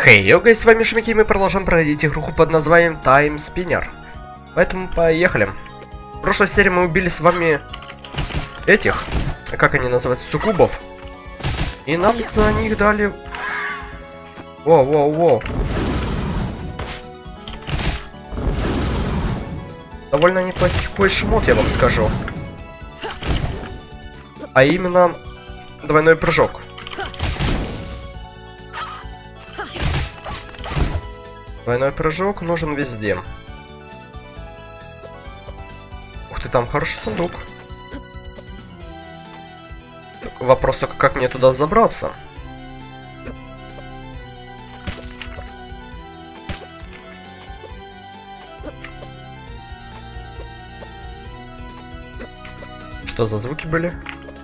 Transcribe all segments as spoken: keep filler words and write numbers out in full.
Хей, йо, гайс, с вами Шмики, и мы продолжаем проходить игруху под названием Time Spinner. Поэтому поехали. В прошлой серии мы убили с вами этих, как они называются, суккубов. И нам за них дали... Воу-воу-воу. Довольно неплохой шмот, я вам скажу. А именно двойной прыжок. Двойной прыжок нужен везде. Ух ты, там хороший сундук. Вопрос только, как мне туда забраться? Что за звуки были?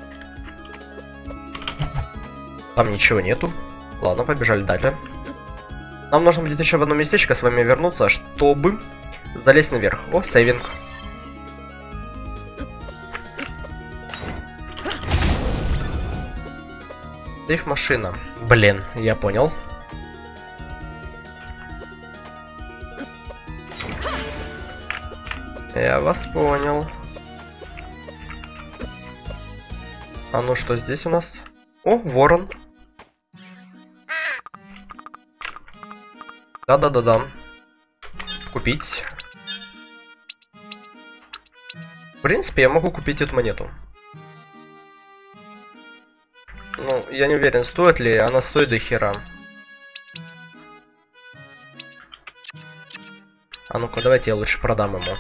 Там ничего нету. Ладно, побежали дальше. Нам нужно будет еще в одно местечко с вами вернуться, чтобы залезть наверх. О, сейвинг. Сейф машина. Блин, я понял. Я вас понял. А ну что здесь у нас? О, ворон. Да-да-да-да. Купить. В принципе, я могу купить эту монету. Ну, я не уверен, стоит ли. Она стоит до хера. А ну-ка, давайте я лучше продам ему.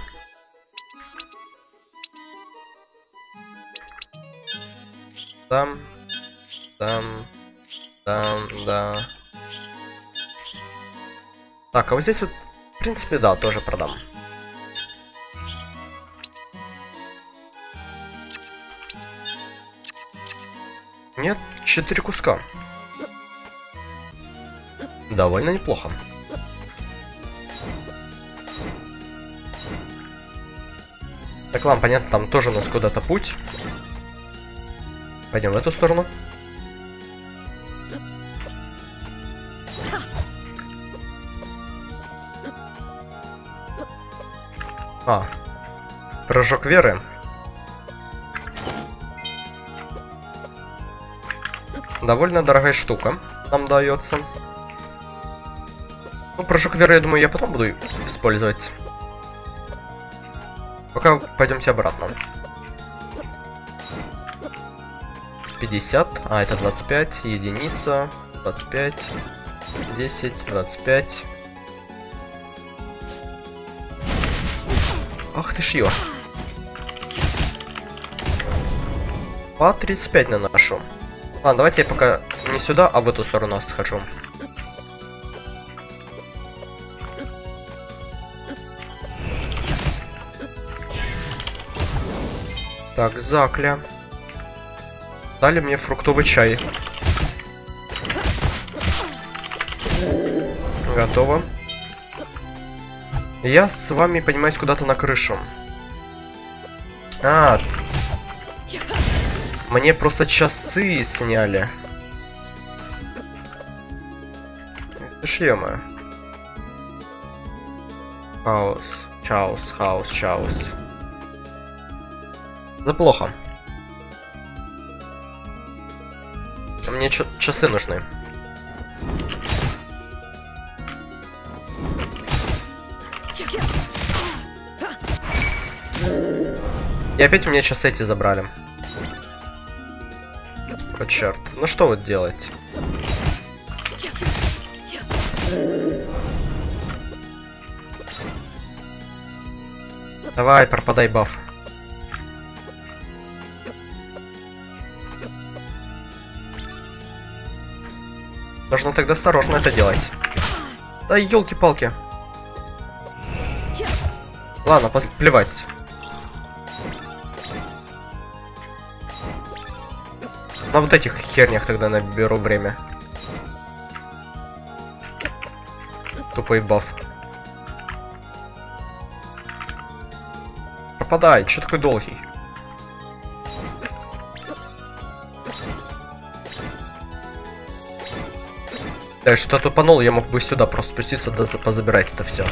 Там. Там. Там, да. Так, а вот здесь вот, в принципе, да, тоже продам. Нет, четыре куска. Довольно неплохо. Так, ладно, понятно, там тоже у нас куда-то путь. Пойдем в эту сторону. А, прыжок веры. Довольно дорогая штука нам дается. Ну, прыжок веры, я думаю, я потом буду использовать. Пока пойдемте обратно. пятьдесят, а это двадцать пять, единица, двадцать пять, десять, двадцать пять. Ах ты ж ё. По тридцать пять наношу. Ладно, давайте я пока не сюда, а в эту сторону схожу. Так, закля. Дали мне фруктовый чай. Готово. Я с вами, понимаюсь, куда-то на крышу. А, мне просто часы сняли. Это ж ё-моё. Хаос, хаос, хаос, хаос. Да плохо. Мне часы нужны. И опять у меня часы эти забрали. О, черт. Ну что вот делать? Давай, пропадай, баф. Нужно тогда осторожно это делать. Да елки-палки. Ладно, плевать. На вот этих хернях тогда наберу время. Тупой баф. Пропадай, чё такой долгий? Да, что-то тупанул, я мог бы сюда просто спуститься, да позабирать это все.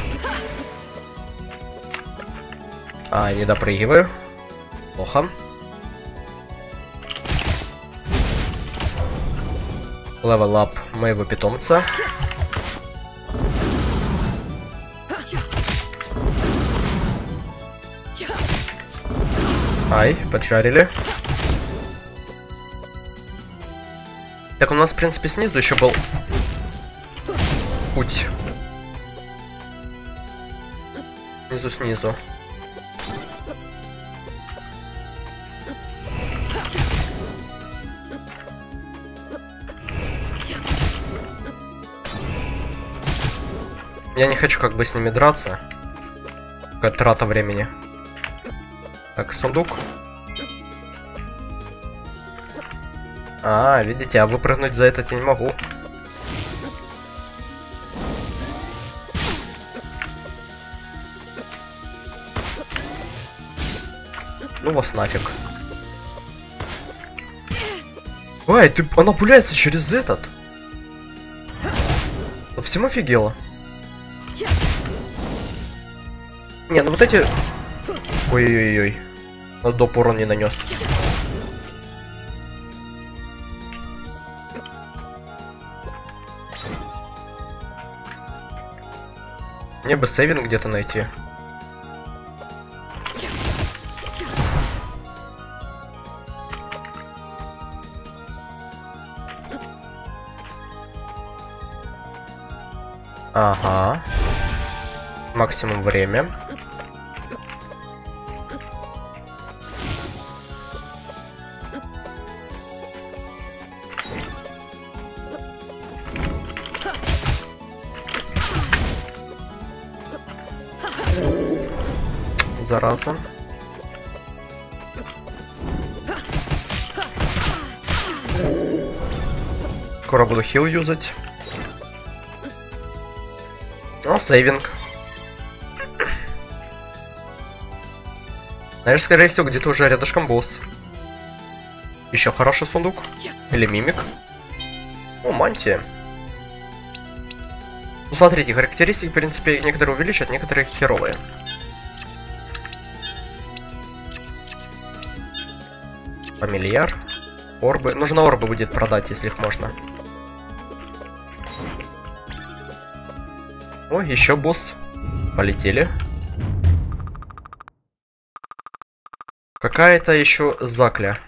А, не допрыгиваю. Плохо. Левел ап моего питомца. Ай, поджарили. Так, у нас, в принципе, снизу еще был путь. Снизу, снизу. Я не хочу как бы с ними драться. Какая трата времени. Так, сундук. А, видите, а выпрыгнуть за этот я не могу. Ну вас нафиг. Ой, ты, она пуляется через этот. Совсем офигела. Не, ну вот эти... Ой-ой-ой. Он доп урон не нанес. Мне бы сейвинг где-то найти. Ага. Максимум время. Зараза. Скоро буду хил юзать. О, сейвинг. Знаешь, скорее всего, где-то уже рядышком босс. Еще хороший сундук. Или мимик. О, мантия. Ну, смотрите, характеристики, в принципе, некоторые увеличат, некоторые херовые. Фамильяр. Орбы. Нужно орбы будет продать, если их можно. О, еще босс. Полетели. Какая-то еще закля.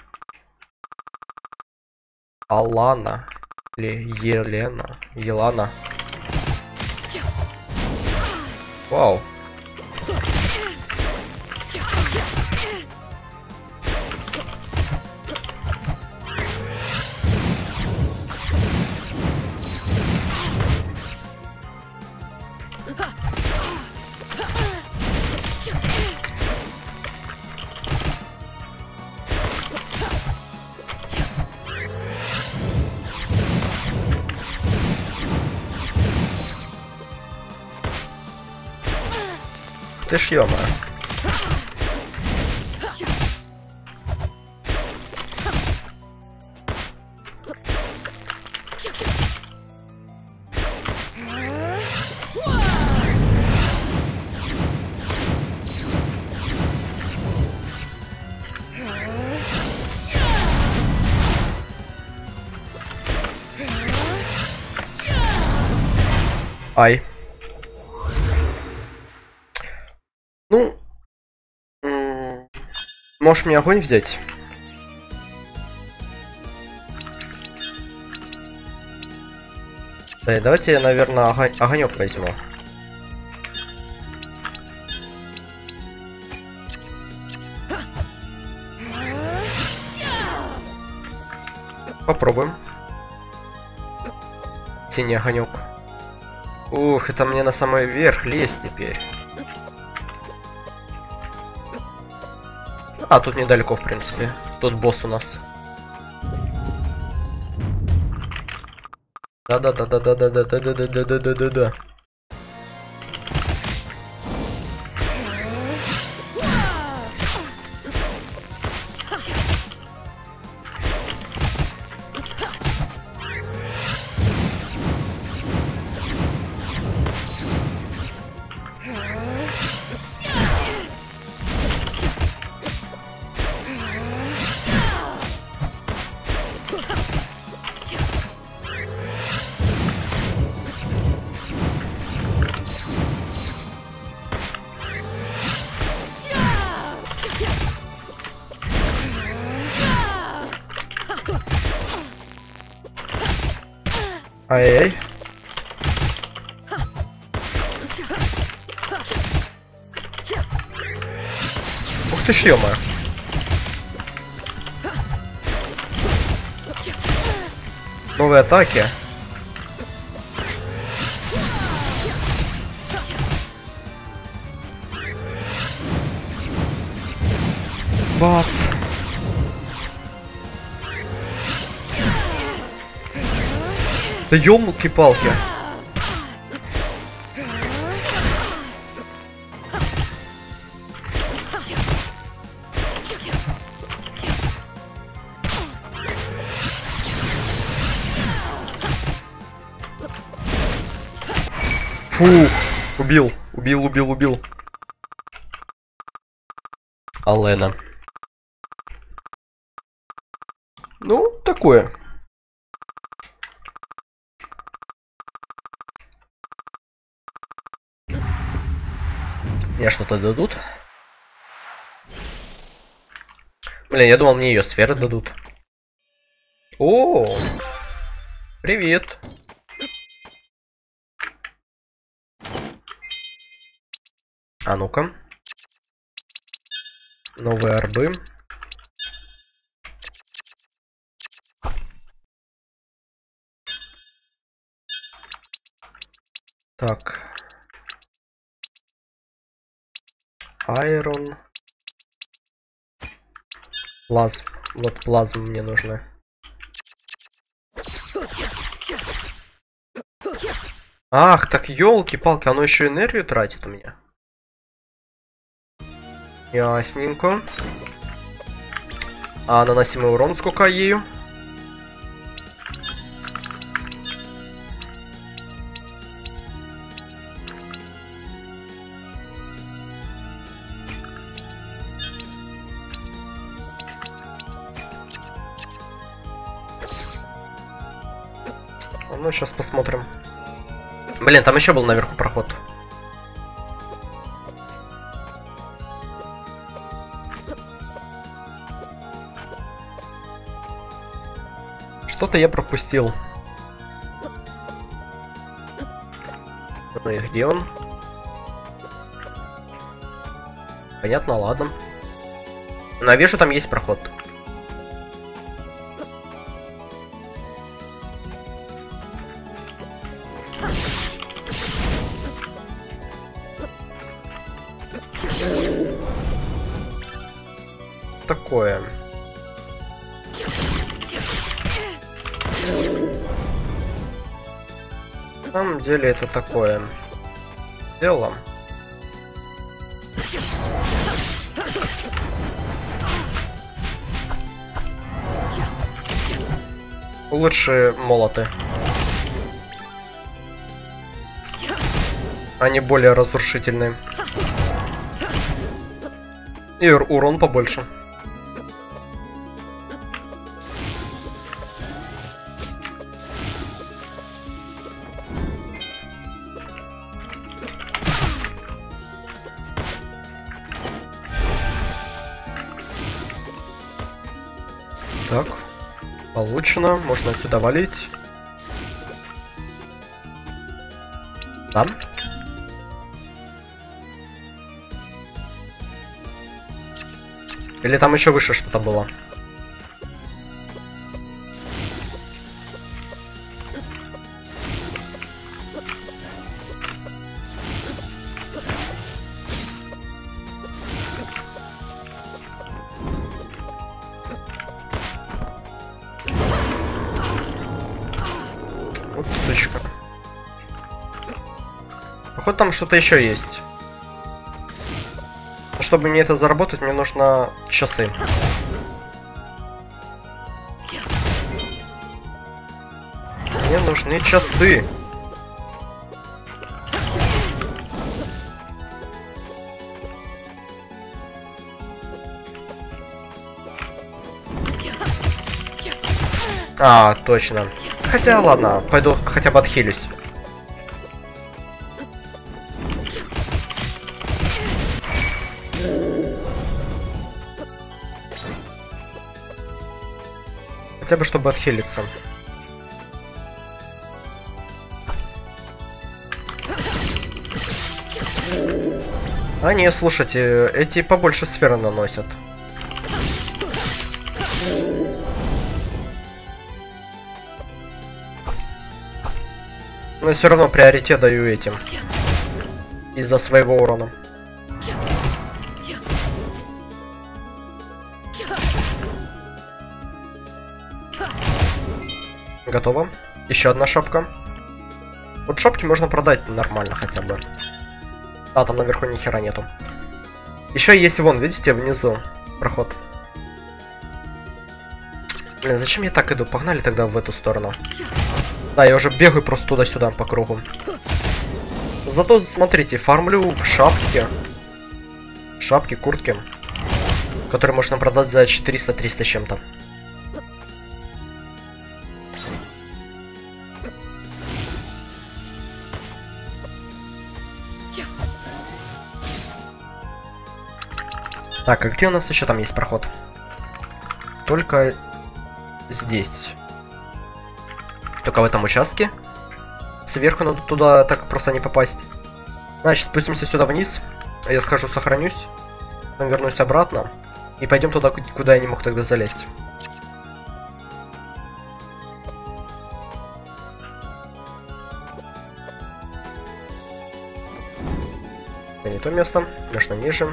Алана. Или Елена. Елана. Вау. Ты ж ё-моё. Ай. Ну, можешь мне огонь взять? Да, давайте я, наверное, огонь, огонек возьму. Попробуем. Синий огонек. Ух, это мне на самый верх лезть теперь. А, тут недалеко, в принципе. Тут босс у нас. Да-да-да-да-да-да-да-да-да-да-да-да-да. Ай-яй. Ух ты ж, ё-моё. Новые атаки. Бац. Да ёлки-палки. Фу, убил, убил, убил, убил. Алена. Ну, такое. Мне что-то дадут? Блин, я думал, мне ее сферы дадут. О, привет. А ну-ка. Новые арбы. Так. Айрон. Плазм. Вот плазм мне нужна. Ах, так елки-палки, оно еще энергию тратит у меня. Ясненько. А наносимый урон сколько ею? Ну, сейчас посмотрим. Блин, там еще был наверху проход. Что-то я пропустил. Ну и где он? Понятно, ладно. Но я вижу, там есть проход. Такое. На самом деле это такое дело. Лучше молоты. Они более разрушительные. И урон побольше. Так, получено, можно отсюда валить. Да. Или там еще выше что-то было? Вот сучка. Походу там что-то еще есть. Чтобы мне это заработать, мне нужно часы. Мне нужны часы. А, точно. Хотя, ладно, пойду хотя бы отхилюсь. Хотя бы чтобы отхилиться. А не, слушайте, эти побольше сферы наносят. Но все равно приоритет даю этим. Из-за своего урона. Готово. Еще одна шапка. Вот шапки можно продать нормально хотя бы. А, там наверху ни хера нету. Еще есть вон, видите, внизу проход. Блин, зачем я так иду? Погнали тогда в эту сторону. Да, я уже бегаю просто туда-сюда по кругу. Зато, смотрите, фармлю в шапке. Шапки, куртки. Которые можно продать за четыреста-триста чем-то. Так, а где у нас еще там есть проход? Только здесь. Только в этом участке. Сверху надо туда так просто не попасть. Значит, спустимся сюда вниз. Я схожу, сохранюсь. Потом вернусь обратно. И пойдем туда, куда я не мог тогда залезть. Это не то место. Нужно ниже.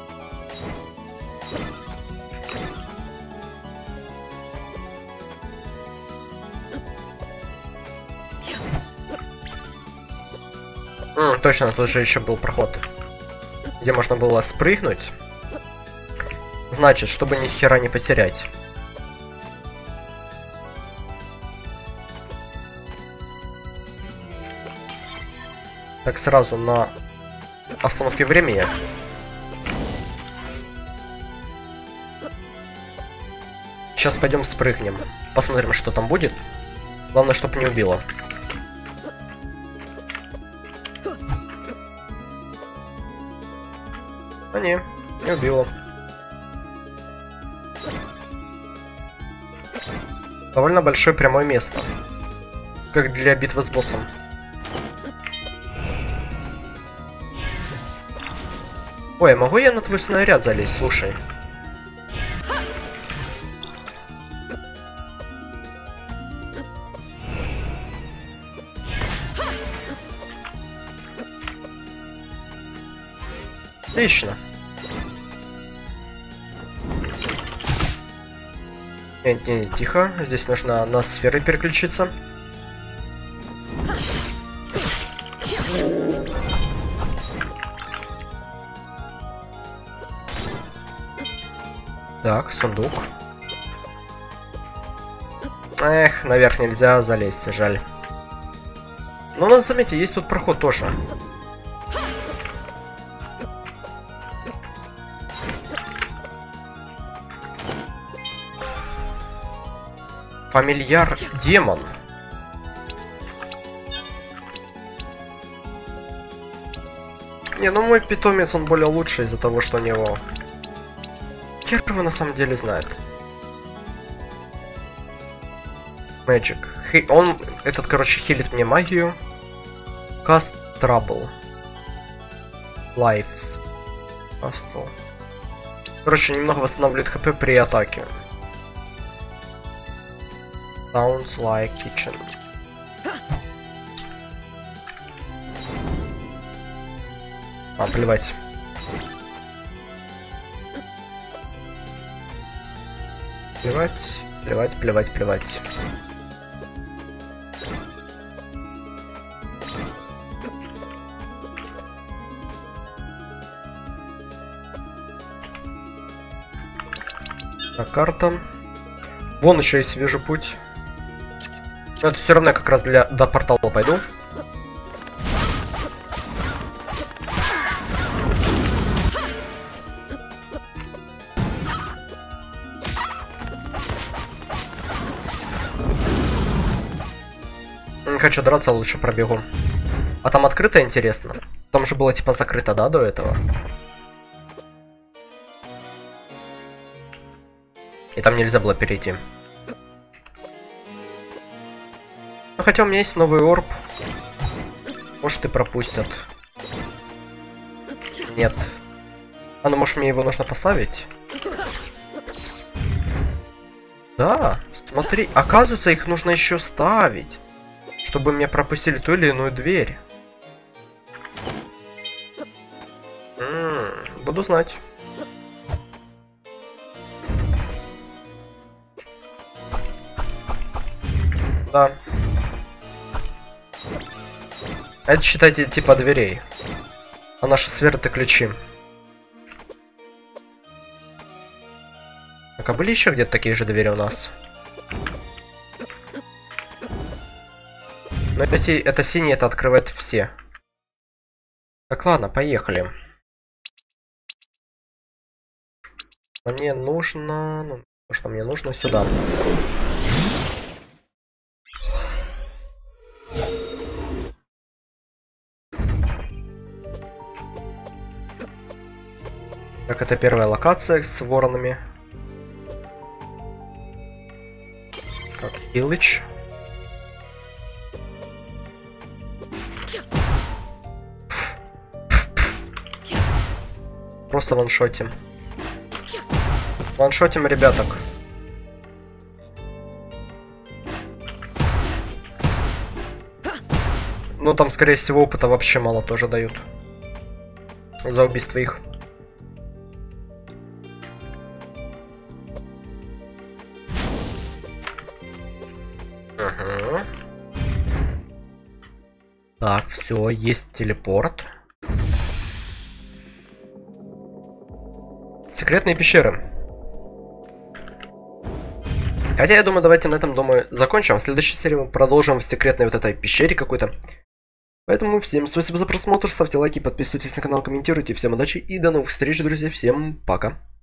М, точно, тут же еще был проход, где можно было спрыгнуть. Значит, чтобы ни хера не потерять. Так, сразу на остановке времени. Сейчас пойдем спрыгнем. Посмотрим, что там будет. Главное, чтобы не убило. А не, не убило. Довольно большое прямое место. Как для битвы с боссом. Ой, могу я на твой снаряд залезть? Слушай. Отлично. Нет, не, не, тихо. Здесь нужно на сферы переключиться. Так, сундук. Эх, наверх нельзя залезть, жаль. Но надо заметить, есть тут проход тоже. Фамильяр демон. Не, ну мой питомец, он более лучший из-за того, что у него... Хер его на самом деле знает. Magic. Хи... Он, этот, короче, хилит мне магию. Cast Trouble. Lives. Castle. Короче, немного восстанавливает хп при атаке. Sounds like kitchen. А, плевать. Плевать, плевать, плевать, плевать. Так, карта. Вон еще есть свежий путь. Но это все равно как раз для до портала пойду. Не хочу драться, лучше пробегу. А там открыто, интересно? Там же было типа закрыто, да, до этого? И там нельзя было перейти. Ну, хотя у меня есть новый орб. Может и пропустят. Нет. А ну, может, мне его нужно поставить? Да, смотри, оказывается, их нужно еще ставить, чтобы мне пропустили ту или иную дверь. М-м, буду знать. Да. Это, считайте, типа дверей. А наши сферы — это ключи. Так, а были еще где-то такие же двери у нас? Но эти, это синие, это открывает все. Так, ладно, поехали. Мне нужно... Ну, что мне нужно сюда. Так, это первая локация с воронами. Так, Илыч. Просто ваншотим. Ваншотим ребяток. Ну там, скорее всего, опыта вообще мало тоже дают. За убийство их. Угу. Так, все, есть телепорт. Секретные пещеры. Хотя я думаю, давайте на этом, думаю, закончим. В следующей серии мы продолжим в секретной вот этой пещере какой-то. Поэтому всем спасибо за просмотр, ставьте лайки, подписывайтесь на канал, комментируйте. Всем удачи и до новых встреч, друзья. Всем пока.